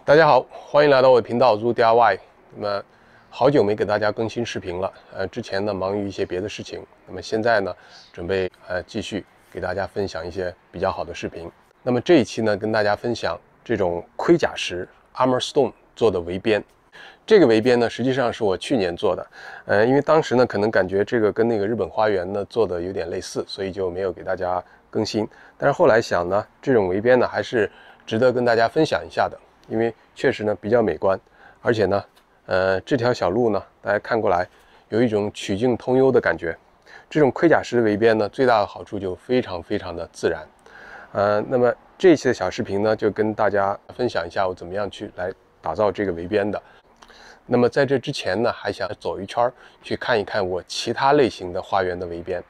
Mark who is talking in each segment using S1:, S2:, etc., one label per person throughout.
S1: 大家好，欢迎来到我的频道 Zoo DIY。那么好久没给大家更新视频了，之前呢忙于一些别的事情，那么现在呢准备继续给大家分享一些比较好的视频。那么这一期呢跟大家分享这种盔甲石 Armor Stone 做的围边。这个围边呢实际上是我去年做的，因为当时呢可能感觉这个跟那个日本花园呢做的有点类似，所以就没有给大家更新。但是后来想呢，这种围边呢还是值得跟大家分享一下的。因为确实呢比较美观，而且呢，这条小路呢，大家看过来有一种曲径通幽的感觉。这种盔甲石的围边呢，最大的好处就非常的自然。那么这一期的小视频呢，就跟大家分享一下我怎么样去来打造这个围边的。那么在这之前呢，还想走一圈去看一看我其他类型的花园的围边。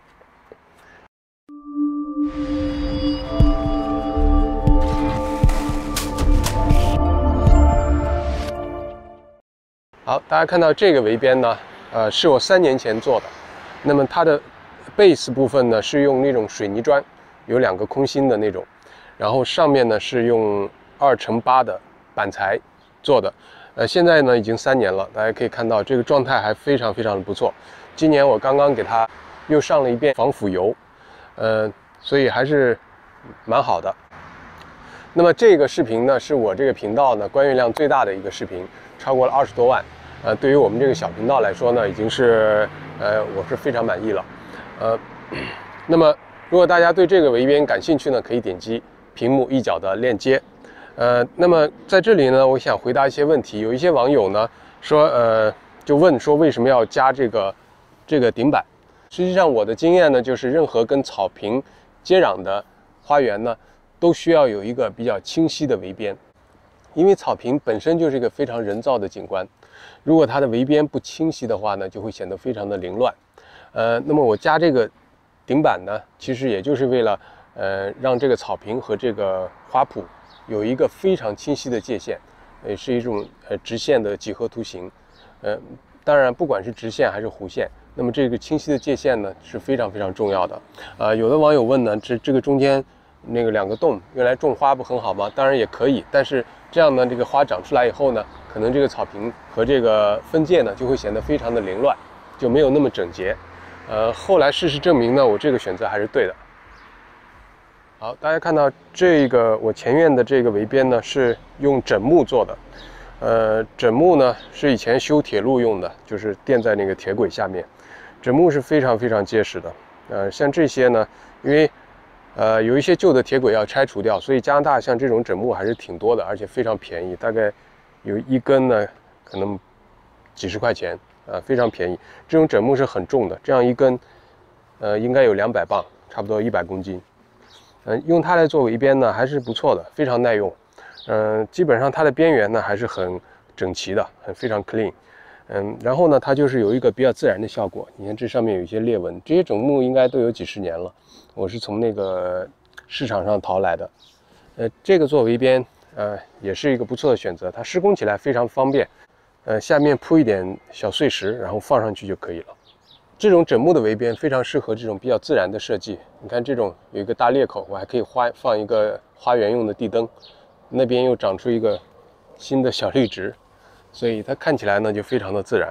S1: 好，大家看到这个围边呢，是我3年前做的。那么它的 base 部分呢是用那种水泥砖，有2个空心的那种，然后上面呢是用2×8的板材做的。现在呢已经3年了，大家可以看到这个状态还非常的不错。今年我刚刚给它又上了一遍防腐油，所以还是蛮好的。那么这个视频呢是我这个频道呢观阅量最大的一个视频，超过了20多万。对于我们这个小频道来说呢，已经是我是非常满意了。那么如果大家对这个围边感兴趣呢，可以点击屏幕一角的链接。那么在这里呢，我想回答一些问题。有一些网友呢说，就问说为什么要加这个顶板？实际上我的经验呢，就是任何跟草坪接壤的花园呢，都需要有一个比较清晰的围边。因为草坪本身就是一个非常人造的景观，如果它的围边不清晰的话呢，就会显得非常的凌乱。那么我加这个顶板呢，其实也就是为了让这个草坪和这个花圃有一个非常清晰的界限，是一种直线的几何图形。当然不管是直线还是弧线，那么这个清晰的界限呢是非常重要的。有的网友问呢，这个中间那个2个洞用来种花不很好吗？当然也可以，但是这样呢，这个花长出来以后呢，可能这个草坪和这个分界呢就会显得非常的凌乱，就没有那么整洁。后来事实证明呢，我这个选择还是对的。好，大家看到这个我前院的这个围边呢是用枕木做的。枕木呢是以前修铁路用的，就是垫在那个铁轨下面。枕木是非常结实的。像这些呢，因为有一些旧的铁轨要拆除掉，所以加拿大像这种枕木还是挺多的，而且非常便宜，大概有1根呢可能几十块钱，非常便宜。这种枕木是很重的，这样1根应该有200磅，差不多100公斤。用它来做围边呢还是不错的，非常耐用。基本上它的边缘呢还是很整齐的，非常 clean。然后呢它就是有一个比较自然的效果。你看这上面有一些裂纹，这些枕木应该都有几十年了，我是从那个市场上淘来的。这个做围边也是一个不错的选择，它施工起来非常方便。下面铺一点小碎石，然后放上去就可以了。这种枕木的围边非常适合这种比较自然的设计。你看这种有一个大裂口，我还可以放一个花园用的地灯，那边又长出一个新的小绿植，所以它看起来呢就非常的自然。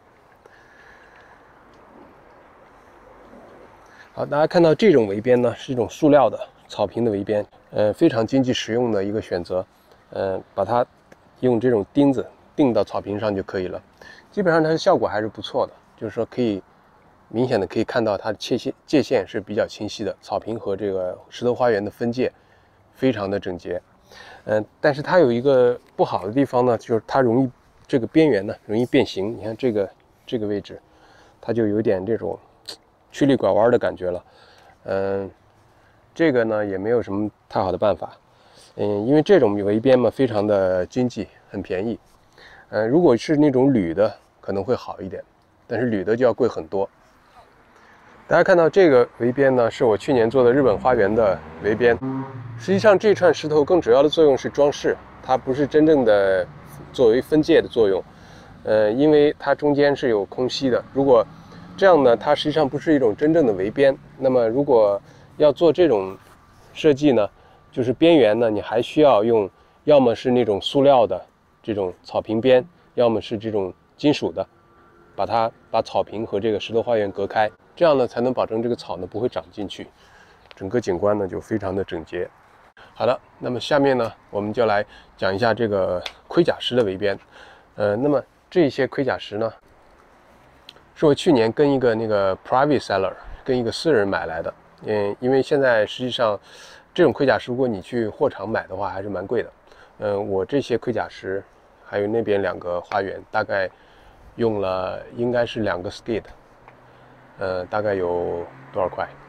S1: 好，大家看到这种围边呢是一种塑料的草坪的围边，非常经济实用的一个选择。把它用这种钉子钉到草坪上就可以了。基本上它的效果还是不错的，就是说可以明显的可以看到它的界限是比较清晰的，草坪和这个石头花园的分界非常的整洁。但是它有一个不好的地方呢，就是它容易这个边缘呢容易变形。你看这个位置，它就有点这种曲里拐弯的感觉了。这个呢也没有什么太好的办法。因为这种围边嘛非常的经济，很便宜。如果是那种铝的可能会好一点，但是铝的就要贵很多。大家看到这个围边呢，是我去年做的日本花园的围边。实际上这串石头更主要的作用是装饰，它不是真正的作为分界的作用。因为它中间是有空隙的，如果这样呢，它实际上不是一种真正的围边。那么如果要做这种设计呢，就是边缘呢，你还需要用要么是那种塑料的这种草坪边，要么是这种金属的，把草坪和这个石头花园隔开，这样呢才能保证这个草呢不会长进去，整个景观呢就非常的整洁。好的，那么下面呢我们就来讲一下这个盔甲石的围边。那么这些盔甲石呢，是我去年跟一个那个 private seller 跟一个私人买来的。因为现在实际上这种盔甲石，如果你去货场买的话，还是蛮贵的。我这些盔甲石，还有那边2个花园，大概用了应该是2个 skid，大概有多少块？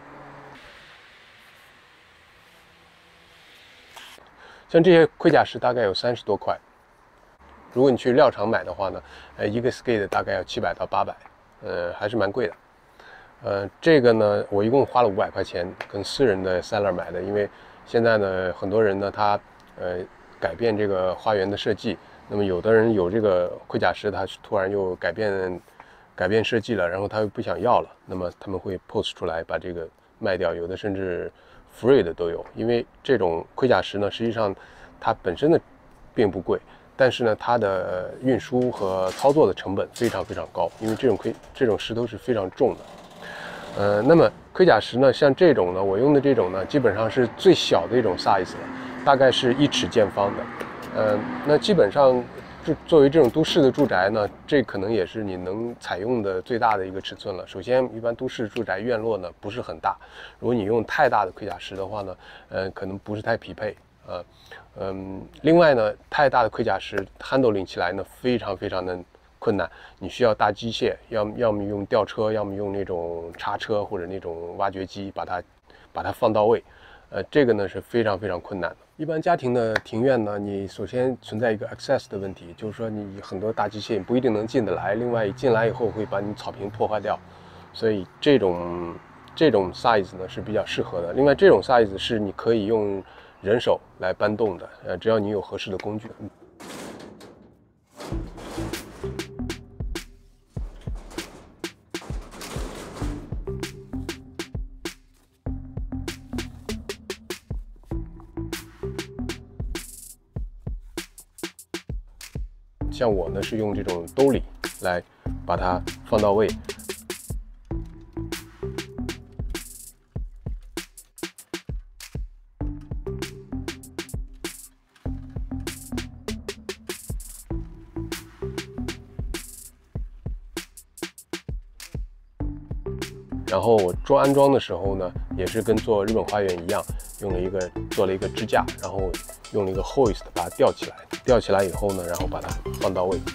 S1: 像这些盔甲石大概有30多块。如果你去料场买的话呢，一个 skid 大概要700到800，还是蛮贵的。这个呢，我一共花了500块钱跟私人的 seller 买的，因为现在呢，很多人呢，他改变这个花园的设计，那么有的人有这个盔甲石，他突然又改变设计了，然后他又不想要了，那么他们会 post 出来把这个卖掉，有的甚至 free 的都有。因为这种盔甲石呢，实际上它本身的并不贵，但是呢，它的运输和操作的成本非常非常高，因为这种石头是非常重的。那么盔甲石呢，像这种呢，我用的这种呢，基本上是最小的一种 size 了，大概是1尺见方的。那基本上作为这种都市的住宅呢，这可能也是你能采用的最大的一个尺寸了。首先，一般都市住宅院落呢不是很大，如果你用太大的盔甲石的话呢，可能不是太匹配。另外呢，太大的盔甲石 handling 起来呢非常非常的困难，你需要大机械，要么用吊车，要么用那种叉车或者那种挖掘机把它放到位。这个呢是非常非常困难的。一般家庭的庭院呢，你首先存在一个 access 的问题，就是说你很多大机械不一定能进得来，另外进来以后会把你草坪破坏掉，所以这种 size 呢是比较适合的。另外这种 size 是你可以用人手来搬动的，只要你有合适的工具。像我呢是用这种兜里来把它放到位。然后我安装的时候呢，也是跟做日本花园一样，做了一个支架，然后用了一个 hoist 把它吊起来。吊起来以后呢，然后把它放到位。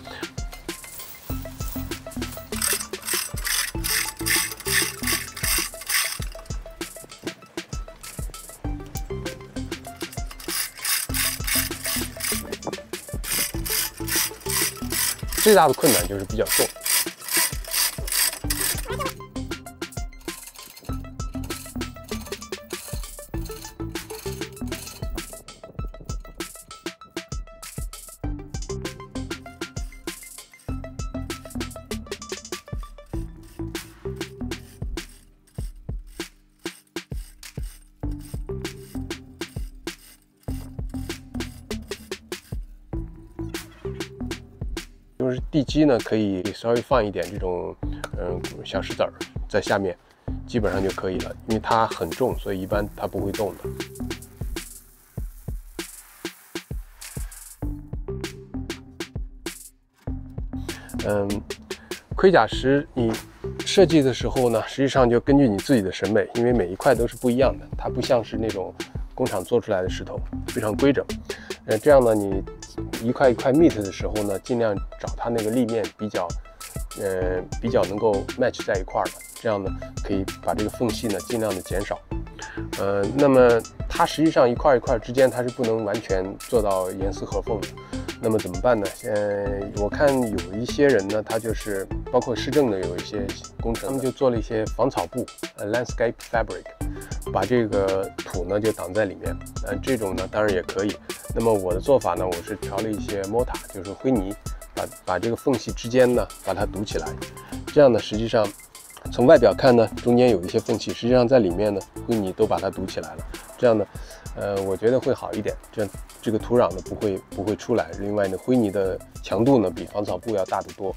S1: 最大的困难就是比较重。就是地基呢，可以稍微放一点这种小石子儿在下面，基本上就可以了。因为它很重，所以一般它不会动的。盔甲石你设计的时候呢，实际上就根据你自己的审美，因为每一块都是不一样的，它不像是那种工厂做出来的石头非常规整。这样呢，你一块一块 meet 的时候呢，尽量找它那个立面比较能够 match 在一块儿的，这样呢可以把这个缝隙呢尽量的减少。那么它实际上一块一块之间它是不能完全做到严丝合缝的。那么怎么办呢？我看有一些人呢，他就是包括市政的有一些工程，他们就做了一些防草布，landscape fabric， 把这个土呢就挡在里面。这种呢当然也可以。那么我的做法呢，我是调了一些 mortar， 就是灰泥，把这个缝隙之间呢把它堵起来。这样呢，实际上从外表看呢，中间有一些缝隙，实际上在里面呢，灰泥都把它堵起来了。 这样呢，我觉得会好一点，这个土壤呢不会出来。另外呢，灰泥的强度呢比防草布要大得多。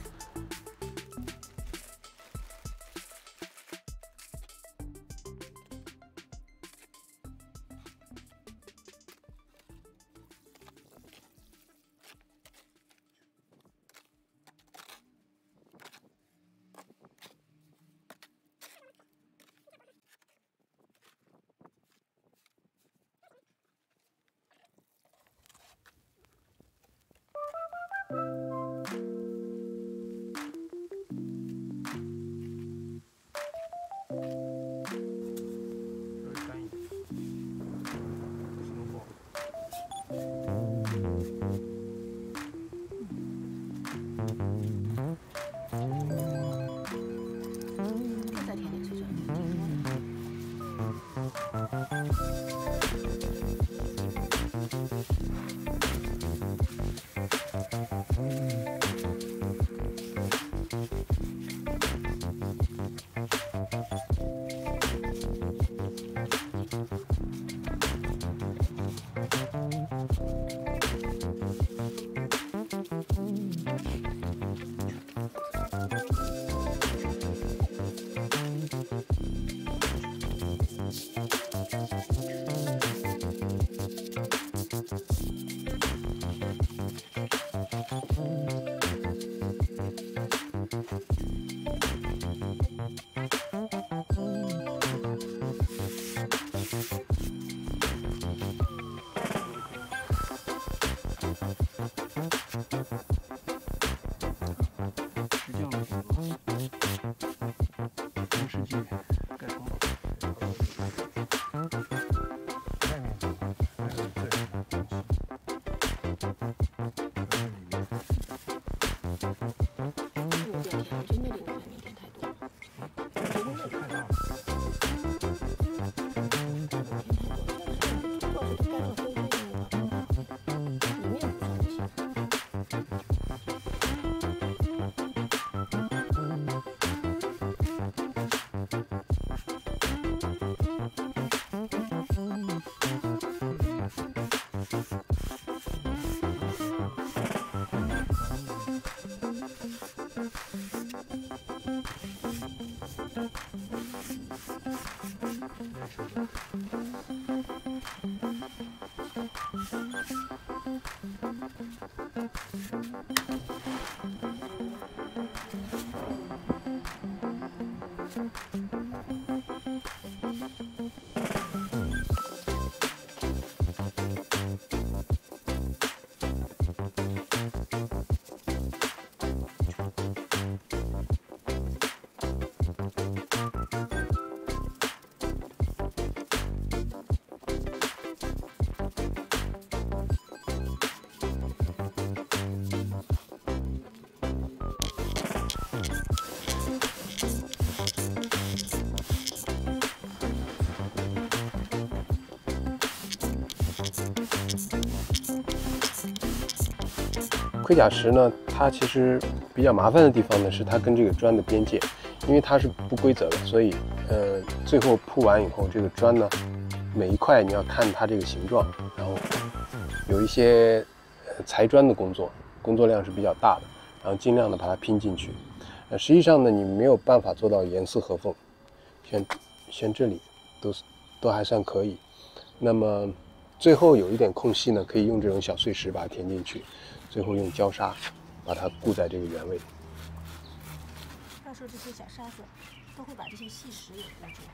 S1: 盔甲石呢，它其实比较麻烦的地方呢，是它跟这个砖的边界，因为它是不规则的，所以最后铺完以后，这个砖呢，每一块你要看它这个形状，然后有一些裁砖的工作量是比较大的，然后尽量的把它拼进去。实际上呢，你没有办法做到严丝合缝，像这里都还算可以。那么最后有一点空隙呢，可以用这种小碎石把它填进去。最后用胶砂把它固在这个原位。
S2: 到时候这些小沙子都会把这些细石也固住。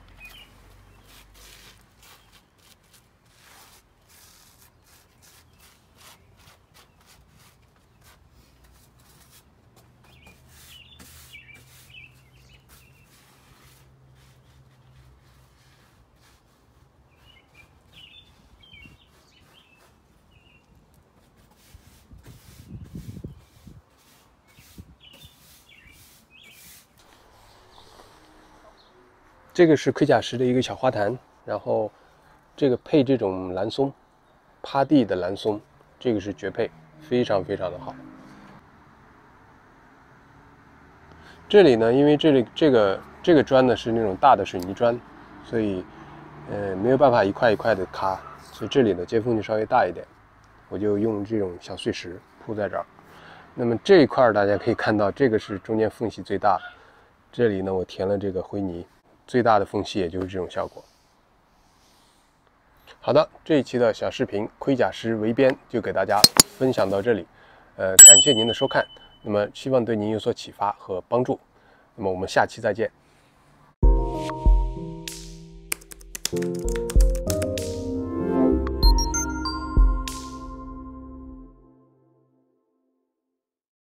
S1: 这个是盔甲石的一个小花坛，然后这个配这种蓝松，趴地的蓝松，这个是绝配，非常非常的好。这里呢，因为这个砖呢是那种大的水泥砖，所以没有办法一块一块的卡，所以这里的接缝就稍微大一点，我就用这种小碎石铺在这儿。那么这一块大家可以看到，这个是中间缝隙最大的，这里呢我填了这个灰泥，最大的缝隙也就是这种效果。好的，这一期的小视频盔甲师围边就给大家分享到这里，感谢您的收看，那么希望对您有所启发和帮助，那么我们下期再见。